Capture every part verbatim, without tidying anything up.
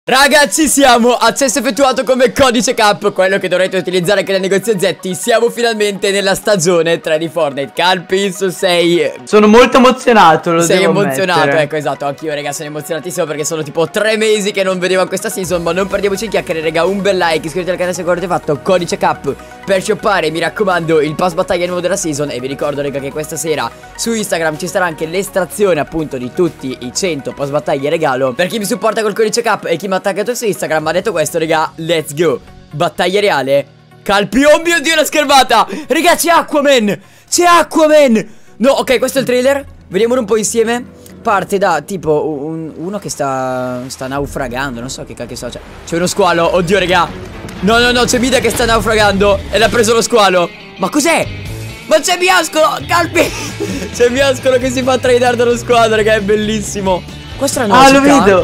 Ragazzi, siamo accesso effettuato come codice cap, quello che dovrete utilizzare anche nel negozio Z. Siamo finalmente nella stagione tre di Fortnite. Calpis, sei... Sono molto emozionato, lo Sei devo emozionato, ammettere. ecco, esatto. Anch'io, raga, sono emozionatissimo perché sono tipo tre mesi che non vedevo questa season. Ma non perdiamoci in chiacchiere, raga. Un bel like, iscrivetevi al canale se ancora avete fatto. Codice cap per shoppare, mi raccomando, il pass battaglia nuovo della season. E vi ricordo, raga, che questa sera su Instagram ci sarà anche l'estrazione, appunto, di tutti i cento pass battaglia regalo per chi mi supporta col codice cap e chi mi ha attaccato su Instagram. Ma detto questo, raga, let's go. Battaglia reale. Calpi, oh mio dio, la schermata. Raga, c'è Aquaman. C'è Aquaman. No, ok, questo è il trailer. Vediamolo un po' insieme. Parte da tipo un, uno che sta sta naufragando. Non so che cacchio sta. C'è C'è uno squalo, oddio, raga. No, no, no, c'è Mida che sta naufragando e l'ha preso lo squalo. Ma cos'è? Ma c'è Miascolo, Calpi. C'è Miascolo che si fa tradare dallo squalo, raga, è bellissimo. Questa è la nuova Ah, lo città. vedo.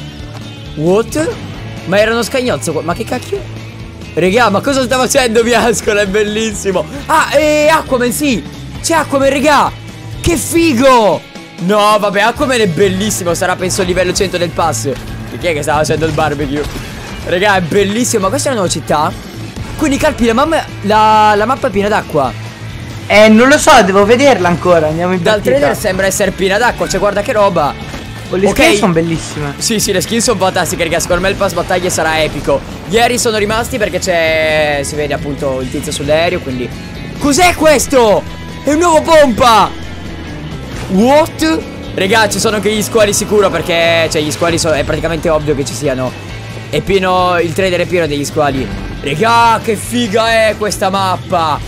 What? Ma era uno scagnozzo qua. Ma che cacchio? Regà, ma cosa sta facendo Miascolo? È bellissimo. Ah, e Aquaman, sì. C'è Aquaman, regà. Che figo. No, vabbè, Aquaman è bellissimo. Sarà penso il livello cento del pass. Che chi è che stava facendo il barbecue? Regà, è bellissimo. Ma questa è una nuova città? Quindi Calpi, la, mamma, la, la mappa è piena d'acqua. Eh, non lo so, devo vederla ancora. Andiamo in Dal partita. trailer sembra essere piena d'acqua. Cioè, guarda che roba. Le Ok. skin sono bellissime. Sì, sì, le skin sono fantastiche, raga. Secondo me il pass battaglia sarà epico. Ieri sono rimasti perché c'è... si vede appunto il tizio sull'aereo, quindi... Cos'è questo? È un nuovo pompa! What? Raga, ci sono anche gli squali sicuro perché... Cioè, gli squali sono... è praticamente ovvio che ci siano. È pieno... il trailer è pieno degli squali. Raga, che figa è questa mappa!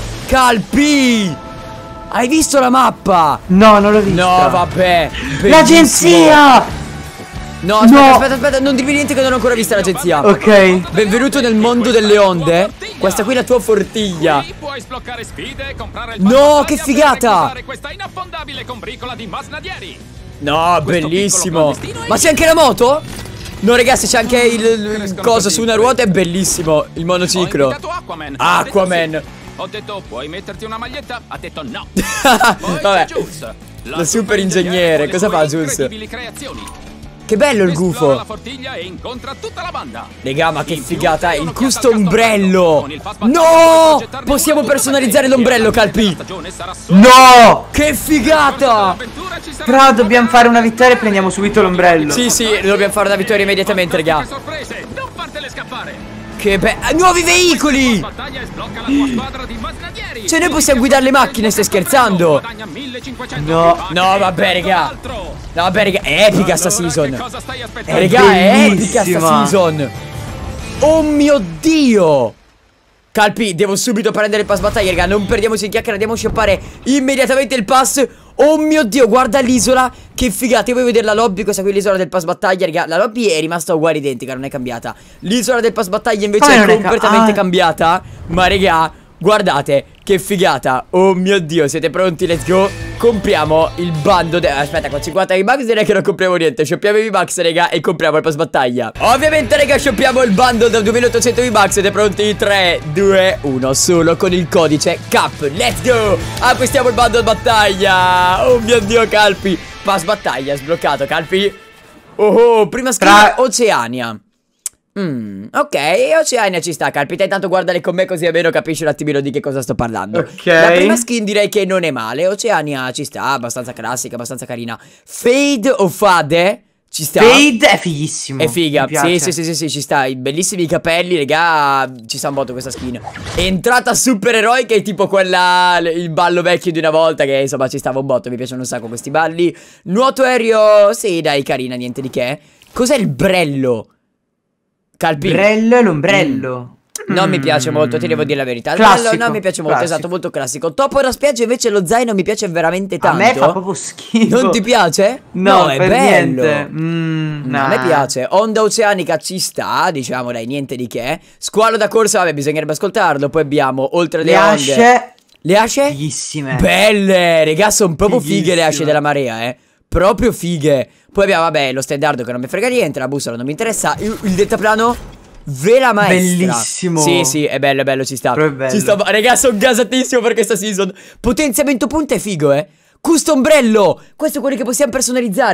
Calpi! Hai visto la mappa? No, non l'ho vista. No, vabbè. Bellissimo. L'agenzia! No, aspetta, No. aspetta, aspetta, non dirmi niente che non ho ancora vista l'agenzia. Ok. Benvenuto nel mondo delle onde. Questa qui è la tua fortiglia. Puoi sbloccare sfide e comprare il No, pass che battaglia figata! per questa inaffondabile combricola di masnadieri. No, Questo bellissimo. piccolo clandestino è- Ma c'è anche la moto? No, ragazzi, c'è anche il, il, il coso su una ruota, è bellissimo. Il Ho monociclo. invitato Aquaman. Ha detto Aquaman. sì. Ho detto, puoi metterti una maglietta? Ha detto no. Poi Vabbè. c'è Jules, Lo super ingegnere, con le cosa sue fa Jules? incredibili creazioni. Che bello il Esplora gufo. la fortiglia e incontra tutta la banda. Raga, ma che In più, figata, hai il un'occhiata custom a Castor ombrello. Con il pass battaglia No, puoi progettarne possiamo uno tutta personalizzare per te. l'ombrello, E alla fine Calpi. della stagione sarà solo- No! Che figata. Però dobbiamo fare una vittoria e prendiamo subito l'ombrello. Sì, sì, dobbiamo fare una vittoria immediatamente, raga. Sorprese, non fartele scappare. Che bello. Nuovi veicoli. Battaglia e sblocca la tua squadra di masnadieri. Cioè, noi possiamo guidare le macchine, stai scherzando? Guadagna millecinquecento No. più No, vabbè, raga. altro. No, vabbè, raga, è epica sta Allora, season. che cosa stai Eh, aspettando? raga, è epica sta bellissima. season. Oh mio Dio. Calpi, devo subito prendere il pass battaglia, raga. Non perdiamoci in chiacchiera, andiamo a shoppare immediatamente il pass. Oh mio Dio, guarda l'isola. Che figata, io voglio vedere la lobby. Questa qui è l'isola del pass battaglia, raga. La lobby è rimasta uguale, identica, non è cambiata. L'isola del pass battaglia invece Come è non è ca- completamente ah. cambiata. Ma raga, guardate, che figata. Oh mio Dio, siete pronti? Let's go. Compriamo il bando de... Aspetta, con cinquanta V-Bucks direi che non compriamo niente. Shoppiamo i V-Bucks, raga, e compriamo il pass battaglia. Ovviamente, raga, shoppiamo il bando da duemilaottocento V-Bucks. Siete pronti? tre, due, uno. Solo con il codice cap. Let's go. Acquistiamo il bando battaglia. Oh mio Dio, Calpi. Pass battaglia sbloccato, Calpi. Oh, oh, prima skin Tra- Oceania. Mm, ok, Oceania ci sta, Calpita. Intanto guardale con me così almeno capisci un attimino di che cosa sto parlando. Ok. La prima skin direi che non è male. Oceania ci sta, abbastanza classica, abbastanza carina. Fade o Fade ci sta. Fade è fighissimo. È figa, Mi piace. sì, sì, sì, sì, sì, ci sta. I bellissimi capelli, raga. Ci sta un botto questa skin. Entrata supereroica è tipo quella, il ballo vecchio di una volta, che insomma ci stava un botto. Mi piacciono un sacco questi balli. Nuoto aereo, sì, dai, carina, niente di che. Cos'è il brello? Calpi. Brello e l'ombrello. Non Mm. mi piace molto, ti devo dire la verità. Classico, Bello, non mi piace molto, classico. esatto, molto classico. Topo da spiaggia invece lo zaino mi piace veramente A tanto. me fa proprio schifo. Non ti piace? No, è per bello. niente. Mm, No, a me piace. Onda oceanica ci sta, diciamo, dai, niente di che. Squalo da corsa, vabbè, bisognerebbe ascoltarlo. Poi abbiamo oltre le, Le onde. asce Le asce? fighissime. Belle, regà, sono proprio fighe le Fighissime. asce della marea, eh. Proprio fighe. Poi abbiamo, vabbè, lo standard che non mi frega niente, la bussola non mi interessa. Il, il deltaplano, vela maestra. Bellissimo. Sì, sì, è bello, è bello, ci sta. Però è bello. Ci sta, regà, sono gasatissimo per questa season. Potenziamento punta è figo, eh. Custom ombrello. Questo è quello che possiamo personalizzare.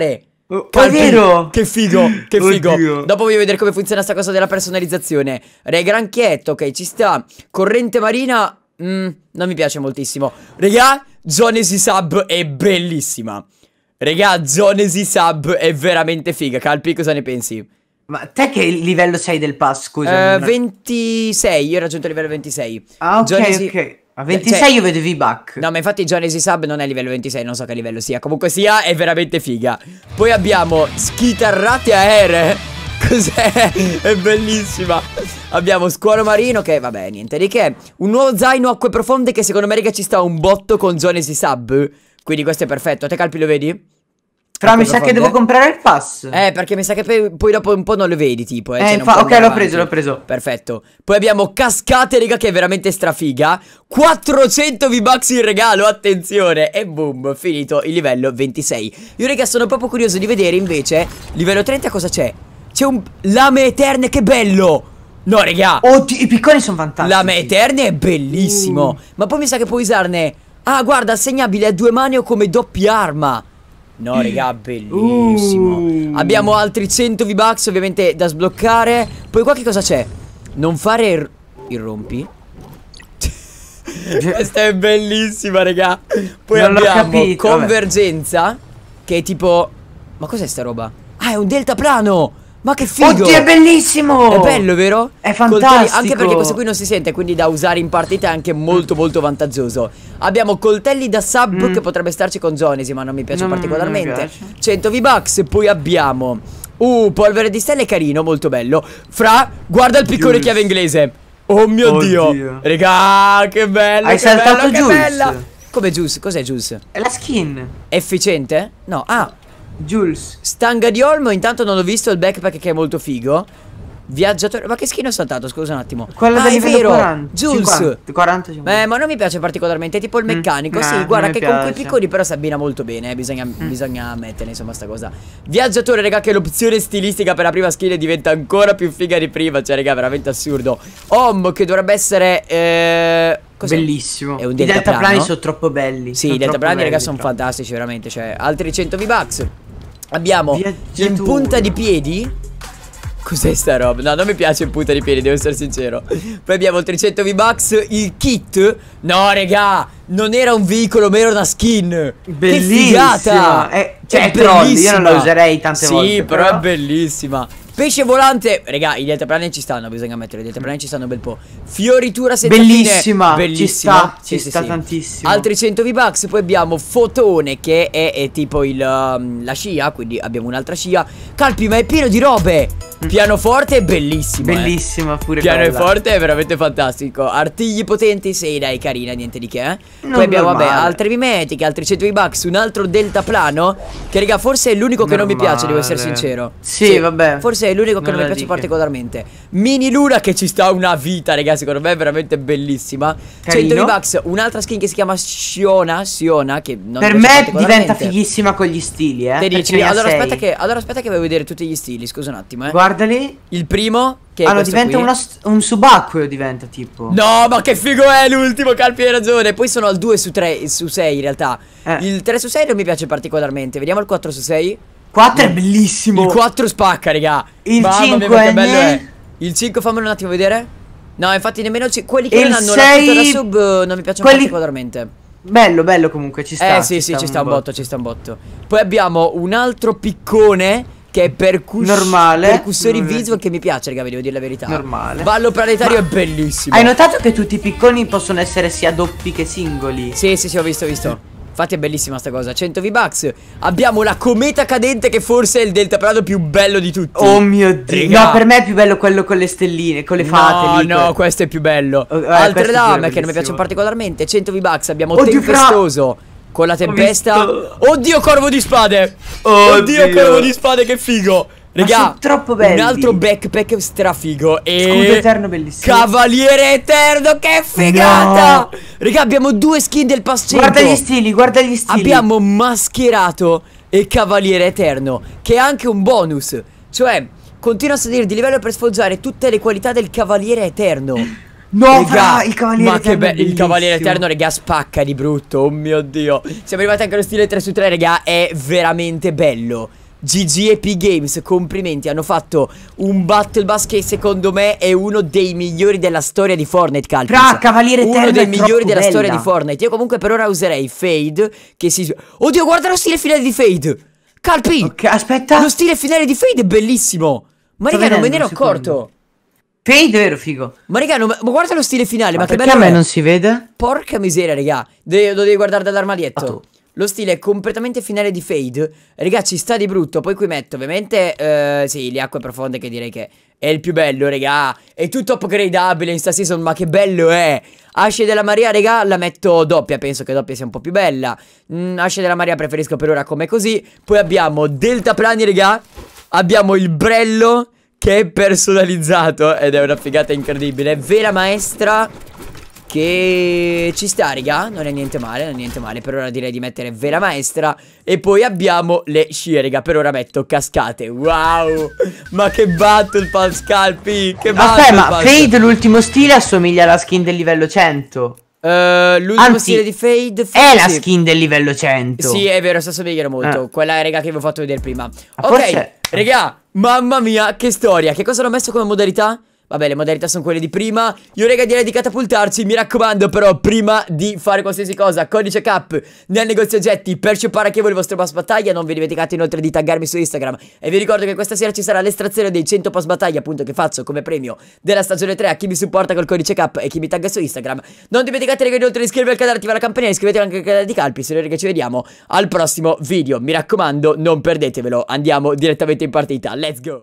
Oh, è Calpi, vero! che figo, che figo. Oddio. Dopo voglio vedere come funziona sta cosa della personalizzazione. Re granchietto, ok, ci sta. Corrente marina, mm, non mi piace moltissimo. Regà, Zonesi Sub è bellissima. Regà, Zonesi Sub è veramente figa. Calpi, cosa ne pensi? Ma te che livello sei del pass, scusa? Eh, ventisei, io ho raggiunto il livello ventisei. Ah, ok, Zonesi... ok. A ventisei cioè... io vedo V-Buck. No, ma infatti Zonesi Sub non è livello ventisei, non so che livello sia. Comunque sia, è veramente figa. Poi abbiamo schitarrate aeree. Cos'è? È bellissima. Abbiamo scuolo marino che, vabbè, niente di che. Un nuovo zaino acque profonde che secondo me, raga, ci sta un botto con Zonesi Sub. Quindi questo è perfetto. Te, Calpi, lo vedi? Però Acque mi sa che profonde? devo comprare il pass. Eh, perché mi sa che poi, poi dopo un po' non lo vedi, tipo. Eh, Eh, cioè non infa- puoi ok, andare l'ho avanti. preso, l'ho preso. Perfetto. Poi abbiamo cascate, raga, che è veramente strafiga. quattrocento V-Bucks in regalo, attenzione. E boom, finito il livello ventisei. Io, raga, sono proprio curioso di vedere invece livello trenta cosa c'è. C'è un lame eterne, che bello. No, raga. Oddio, i picconi sono fantastici. Lame eterne è bellissimo. Uh. Ma poi mi sa che puoi usarne. Ah, guarda, assegnabile a due mani o come doppia arma. No, raga, bellissimo. Uh. Abbiamo altri cento V-Bucks ovviamente da sbloccare. Poi qua che cosa c'è? Non fare il, il rompi. Questa è bellissima, raga. Poi Non l'ho abbiamo capito, convergenza, vabbè. Che è tipo... Ma cos'è sta roba? Ah, è un deltaplano. Ma che figo! Oddio, è bellissimo! È bello, vero? È Coltelli- fantastico. anche perché questo qui non si sente, quindi da usare in partita è anche molto molto vantaggioso. Abbiamo coltelli da sub Mm. che potrebbe starci con Zonesi, ma non mi piace Non- particolarmente. non mi piace. cento V-Bucks. Poi abbiamo Uh, polvere di stelle carino, molto bello. Fra, guarda il piccone Jules. chiave inglese. Oh mio Oddio. Dio. Regà, che bello. Hai che saltato bello, che Jules. bella. Come Jules? Cos'è Jules? È la skin. Efficiente? No, ah, Jules. Stanga di Olmo. Intanto non ho visto il backpack che è molto figo. Viaggiatore. Ma che skin ho saltato? Scusa un attimo. Quella ah, da è livello vero. quaranta. Jules. cinquanta, quaranta, cinquanta. Eh, ma non mi piace particolarmente. È tipo il Mm, meccanico. no, Sì, non guarda mi che con quei piace. piccoli però si abbina molto bene. eh, Bisogna, Mm. bisogna ammettere, insomma, sta cosa. Viaggiatore, raga, che l'opzione stilistica per la prima skill diventa ancora più figa di prima. Cioè, raga, veramente assurdo. Home, che dovrebbe essere. Eh, cos'è? Bellissimo. È un I deltaplano? deltaplani sono troppo belli. Sì, sono i deltaplani, troppo raga, belli, sono troppo. fantastici, veramente. Cioè, altri cento V-Bucks. Abbiamo in Viaggiatore. punta di piedi. Cos'è sta roba? No, non mi piace in punta di piedi, devo essere sincero. Poi abbiamo altri cento V-Bucks. Il kit. No, raga, non era un veicolo, ma era una skin. Bellissima. Che figata. È- cioè, È è troll, io bellissima. non la userei tante sì, volte, Sì, però però. è bellissima. Pesce volante. Raga, i deltaplani ci stanno, bisogna mettere. I deltaplani ci stanno un bel po'. Fioritura senza Bellissima, fine. ci Bellissima. sta, Sì, ci sì, sta sì. tantissimo. Altri cento V-Bucks. Poi abbiamo Fotone, che è, è tipo il, um, la scia. Quindi abbiamo un'altra scia. Calpi, ma è pieno di robe. Pianoforte è bellissimo. eh. Bellissima pure quella. Pianoforte è veramente fantastico. Artigli potenti, sì, dai, carina, niente di che. eh. Non Poi abbiamo, vabbè, normale. altre mimetiche, altri cento V-Bucks, un altro deltaplano. Che, raga, forse è l'unico che non mi piace, devo essere Normale. sincero. Sì, vabbè. Forse è l'unico che Non non mi la piace dica. particolarmente. Mini Luna, che ci sta una vita, raga, secondo me è veramente bellissima. Carino. cento V-Bucks, un'altra skin che si chiama Siona, Siona, che non Per mi piace me diventa particolarmente. fighissima con gli stili, eh. Te perché dici? ne ha Allora sei. aspetta che, allora aspetta che voglio vedere tutti gli stili, scusa un attimo, eh. Guardali. Il primo, che è Ah no, questo diventa qui. una st- un subacqueo diventa tipo. No, ma che figo è l'ultimo, Calpi, hai ragione. Poi sono al due su tre, su sei in realtà. Eh. Il tre su sei non mi piace particolarmente. Vediamo il quattro su sei. quattro è bellissimo. Il quattro spacca, raga. Il Mamma mia, cinque ma che è bello ne- è. Il cinque fammelo un attimo vedere. No, infatti nemmeno ci- quelli che Il non hanno la sei tuta da sub eh, non mi piacciono quelli- particolarmente. Bello, bello comunque, ci sta. Eh sì, sì, ci sta un botto, ci sta un botto. Poi abbiamo un altro piccone che è percus- Normale. percussori Normale. visual, che mi piace, raga, vi devo dire la verità. Normale. Ballo planetario Ma- è bellissimo. Hai notato che tutti i picconi possono essere sia doppi che singoli? Sì, sì, sì, ho visto, ho visto. Infatti è bellissima sta cosa. cento V-Bucks. Abbiamo la cometa cadente, che forse è il deltaplano più bello di tutti. Oh mio dio. Raga. No, per me è più bello quello con le stelline, con le fate No, lì. no, quel- questo è più bello. Oh, eh, Altre questo è lame che non mi bellissimo. piacciono particolarmente. cento V-Bucks. Abbiamo Oddio, Tempestoso con la tempesta. visto- Oddio, corvo di spade. Oddio. Oddio, corvo di spade, che figo. Ma Raga, sono troppo belli. un altro backpack strafigo. E Scudo eterno bellissimo. Cavaliere eterno, che figata. Raga, abbiamo due skin del pass cento. Guarda gli stili, guarda gli stili. Abbiamo mascherato e cavaliere eterno, che è anche un bonus. Cioè, continua a salire di livello per sfoggiare tutte le qualità del cavaliere eterno. No, Regà, fra, il cavaliere ma che eterno è bello. Il cavaliere bellissimo. eterno, regà, spacca di brutto. Oh mio dio. Siamo arrivati anche allo stile tre su tre, regà. È veramente bello. G G Epic Games, complimenti, hanno fatto un Battle Pass che secondo me è uno dei migliori della storia di Fortnite, Calpis. Fra, Cavaliere Eterno Uno dei è migliori troppo della bella. storia di Fortnite. Io comunque per ora userei Fade, che si... Oddio, guarda lo stile finale di Fade. Calpi, Ok, aspetta. lo stile finale di Fade è bellissimo. Ma Sto raga, non me ne vedendo, ero un secondo. accorto. Fade, vero, figo. Ma raga, non- ma guarda lo stile finale, ma, Ma che perché bello a me è. non si vede? Porca miseria, raga. De- lo devi guardare dall'armadietto. Ah, tu. Lo stile è completamente finale di Fade. Raga, ci sta di brutto. Poi qui metto ovviamente eh, sì, le acque profonde, che direi che è il più bello, raga. È tutto upgradabile in sta season, ma che bello è. Asce della Maria, raga, la metto doppia. Penso che doppia sia un po' più bella. mm, Asce della Maria preferisco per ora come così. Poi abbiamo Deltaplani, raga. Abbiamo il Brello, che è personalizzato ed è una figata incredibile. Vera Maestra, che ci sta, raga. Non è niente male, non è niente male. Per ora direi di mettere Vera Maestra. E poi abbiamo le scie, raga. Per ora metto Cascate. Wow, ma che battle pass, Calpi. Che battle Aspetta, ma pass. Fade, l'ultimo stile, assomiglia alla skin del livello cento. Eh, L'ultimo Anzi, stile di Fade È la sì. skin del livello cento. Sì, è vero, si assomigliano molto. Eh. Quella, raga, che vi ho fatto vedere prima. Ma Ok, forse- raga, mamma mia, che storia. Che cosa hanno messo come modalità? Vabbè, le modalità sono quelle di prima. Io, raga, direi di catapultarci. Mi raccomando, però, prima di fare qualsiasi cosa, codice cap nel negozio oggetti per shoppare anche voi il vostro pass battaglia. Non vi dimenticate inoltre di taggarmi su Instagram. E vi ricordo che questa sera ci sarà l'estrazione dei cento pass battaglia, appunto, che faccio come premio della stagione tre a chi mi supporta col codice cap e chi mi tagga su Instagram. Non dimenticate, raga, inoltre di iscrivervi al canale, attivare la campanella, iscrivetevi anche al canale di Calpi. Se noi, raga, ci vediamo al prossimo video. Mi raccomando, non perdetevelo. Andiamo direttamente in partita. Let's go.